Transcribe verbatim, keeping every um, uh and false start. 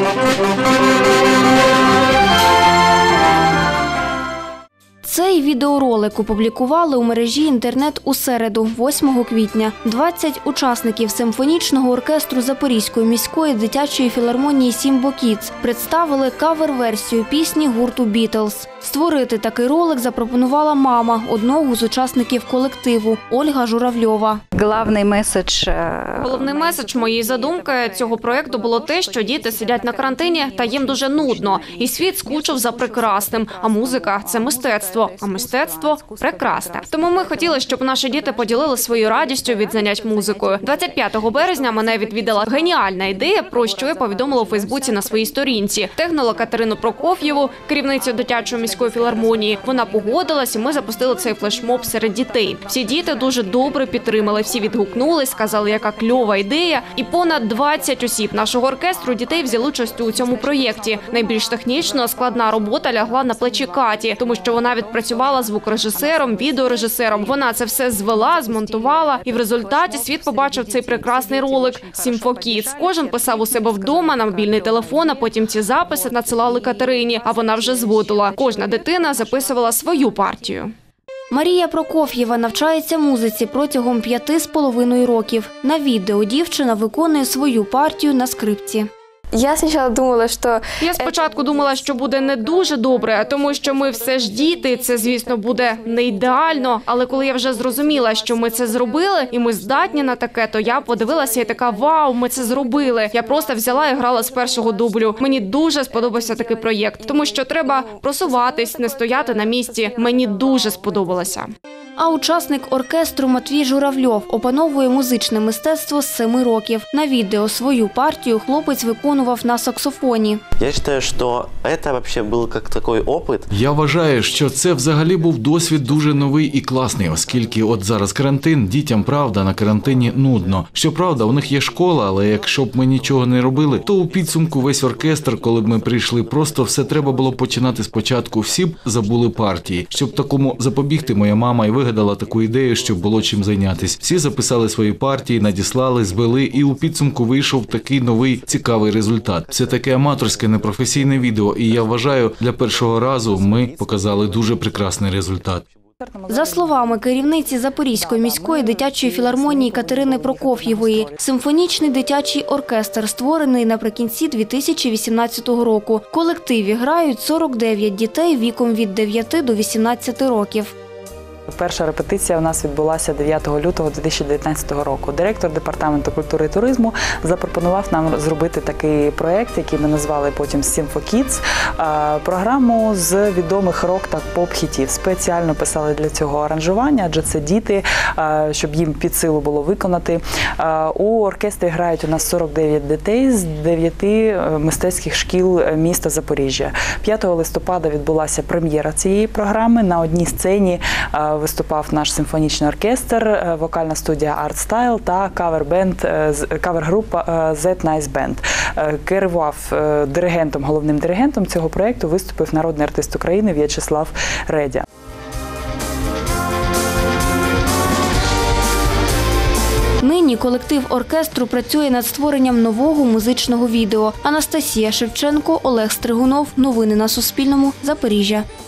Цей відеоролик опублікували у мережі інтернет у середу, восьмого квітня. двадцять учасників симфонічного оркестру Запорізької міської дитячої філармонії «Сімбо Кідс» представили кавер-версію пісні гурту «Бітлз». Створити такий ролик запропонувала мама одного з учасників колективу – Ольга Журавльова. Головний меседж... Головний меседж моєї задумки цього проєкту було те, що діти сидять на карантині та їм дуже нудно. І світ скучив за прекрасним. А музика – це мистецтво. А мистецтво – прекрасне. Тому ми хотіли, щоб наші діти поділили свою радістю від занять музикою. двадцять п'ятого березня мене відвідала геніальна ідея, про що я повідомила у Фейсбуці на своїй сторінці. Технула Катерину Прокоф'єву, керівницю дитячої міської філармонії. Вона погодилась, і ми запустили цей флешмоб серед дітей. Всі діти дуже добре підтримали, всі відгукнулись, сказали, яка кльова ідея. І понад двадцять осіб нашого оркестру дітей взяли участь у цьому проєкті. Найбільш технічно складна робота лягла на плечі Каті, тому що вона відпрацювала звукорежисером, відеорежисером. Вона це все звела, змонтувала, і в результаті світ побачив цей прекрасний ролик «Сімбо Кідс». Кожен писав у себе вдома на мобільний телефон, а потім ці записи надсилали Катерині, а вона вже зводила. Кожна дитина записувала свою партію. Марія Прокоф'єва навчається музиці протягом п'яти з половиною років. На відео дівчина виконує свою партію на скрипці. Я спочатку думала, що... Я спочатку думала, що буде не дуже добре, тому що ми все ж діти, це, звісно, буде не ідеально. Але коли я вже зрозуміла, що ми це зробили, і ми здатні на таке, то я подивилася і така, вау, ми це зробили. Я просто взяла і грала з першого дублю. Мені дуже сподобався такий проєкт, тому що треба просуватись, не стояти на місці. Мені дуже сподобалося. А учасник оркестру Матвій Журавльов опановує музичне мистецтво з семи років. На відео свою партію хлопець виконував на саксофоні. Я вважаю, що це взагалі був як такий досвід. Я вважаю, що це взагалі був досвід дуже новий і класний, оскільки от зараз карантин, дітям, правда, на карантині нудно. Щоправда, у них є школа, але якщо б ми нічого не робили, то у підсумку весь оркестр, коли б ми прийшли, просто все треба було починати спочатку. Всі б забули партії. Щоб такому запобігти, моя мама і вигадала таку ідею, щоб було чим зайнятися. Всі записали свої партії, надіслали, збили, і у підсумку вийшов такий новий цікавий результат. Це таке аматорське, непрофесійне відео, і я вважаю, для першого разу ми показали дуже прекрасний результат. За словами керівниці Запорізької міської дитячої філармонії Катерини Прокоф'євої, симфонічний дитячий оркестр створений наприкінці дві тисячі вісімнадцятого року. В колективі грають сорок дев'ять дітей віком від дев'яти до вісімнадцяти років. Перша репетиція у нас відбулася дев'ятого лютого дві тисячі дев'ятнадцятого року. Директор департаменту культури і туризму запропонував нам зробити такий проєкт, який ми назвали потім «Сімбо Кідс», програму з відомих рок та поп-хітів. Спеціально писали для цього аранжування, адже це діти, щоб їм під силу було виконати. У оркестрі грають у нас сорок дев'ять дітей з дев'яти мистецьких шкіл міста Запоріжжя. п'ятого листопада відбулася прем'єра цієї програми. На одній сцені виступав наш симфонічний оркестр, вокальна студія Art Style та кавер-бенд, кавер-група That Nice Band. Керував диригентом, головним диригентом цього проєкту виступив народний артист України В'ячеслав Редя. Нині колектив оркестру працює над створенням нового музичного відео. Анастасія Шевченко, Олег Стригунов. Новини на Суспільному. Запоріжжя.